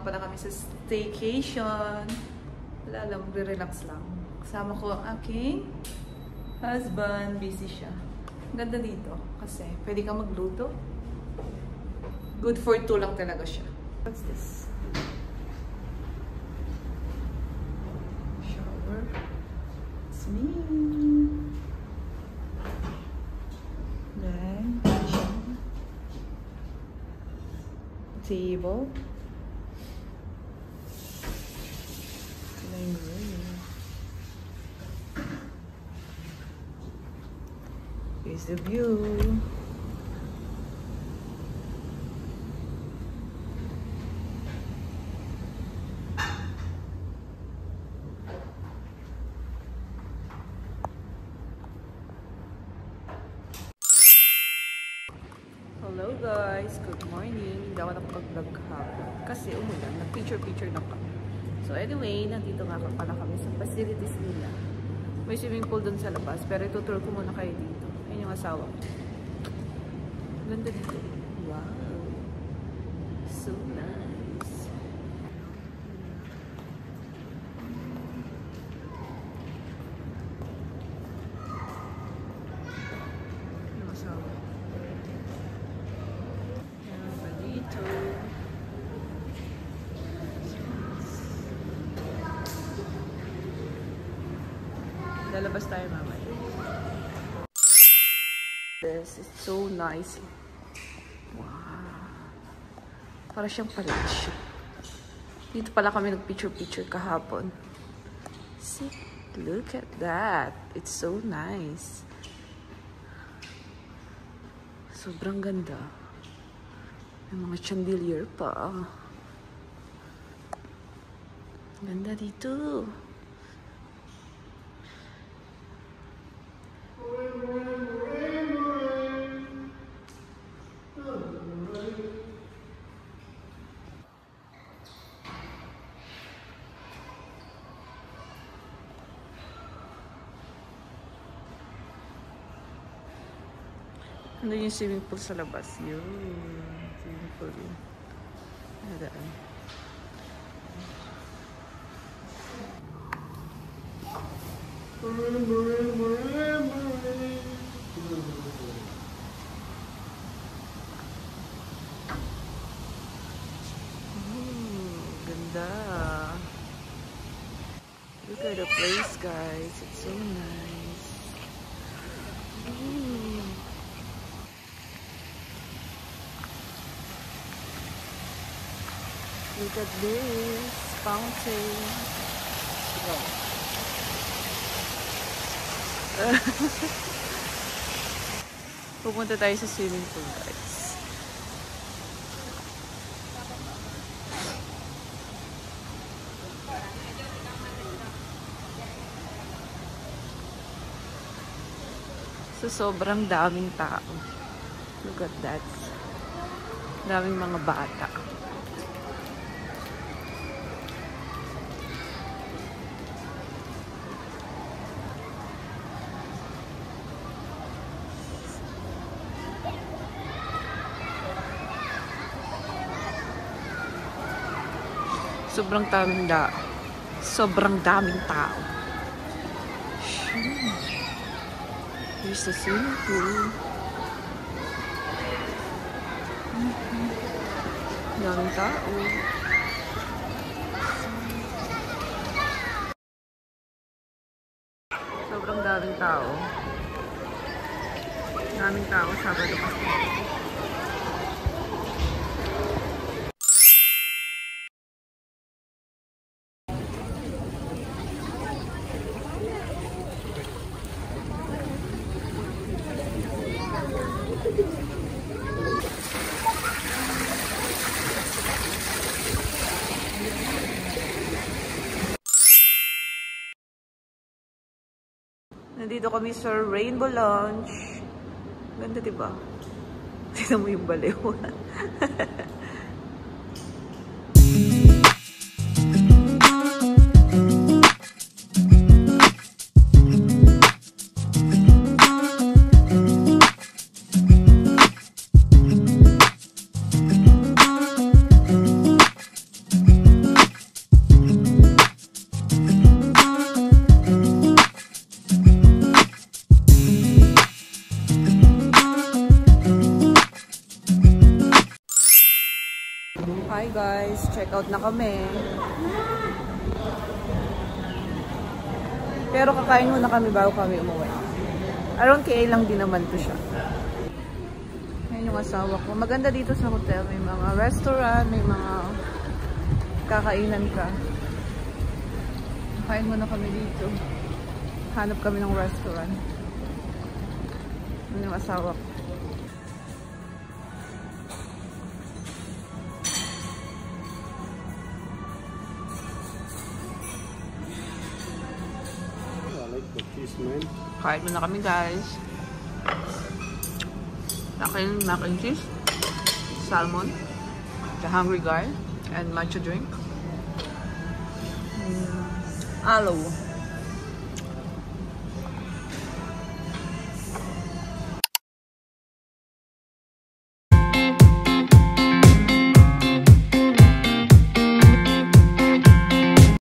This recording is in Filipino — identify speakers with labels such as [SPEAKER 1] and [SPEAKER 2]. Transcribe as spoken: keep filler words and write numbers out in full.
[SPEAKER 1] pala kami sa staycation. Wala lang, magre-relax lang. Kasama ko ang aking husband. Busy siya. Ganda dito kasi pwede kang magluto. Good for two lang talaga siya. What's this? Shower. It's me. Then, table. Living room. Here's the view. Hello guys, good morning. Hindi ako nakapag-vlog kahapon kasi umulan, nag-picture-picture na kami. So anyway, nandito nga pala kami sa facilities nila. May swimming pool dun sa labas, pero itutur ko muna kayo dito. Ayun yung asawa ko. Ganda dito. Wow! So nice! Yung asawa ko. Lalabas tayo mamaya. This is so nice. Wow. Para siyang palasyo. Dito pala kami nag-picture-picture kahapon. See? Look at that. It's so nice. Sobrang ganda. May mga chandelier pa. Ganda dito. Ano yung swimming pool sa labas? Yun. Swimming pool yun. Nadaan. Ooh, ganda. Look at the place, guys. It's so nice. Ooh. Look at this fountain. Wow. Pupunta tayo sa swimming pool, guys. So, sobrang daming tao. Look at that. Daming mga bata. Sobrang daming da. Sobrang daming tao. Here's the swimming pool. Mm-hmm. Daming tao. Sobrang daming tao. Daming tao Sabado kasi. Nandito kami sa Rainbow Lounge. Ganda, diba? Tignan mo yung baliw. Check out na kami. Pero kakain muna kami bago kami umuwi. Around K A lang din naman to siya. Ayun yung asawa ko. Maganda dito sa hotel. May mga restaurant, may mga kakainan ka. Kain muna kami dito. Hanap kami ng restaurant. Ayun yung asawa ko. Kain muna kami guys. Akin mac and cheese, salmon, the hungry guy, and matcha drink. Mm, aloe.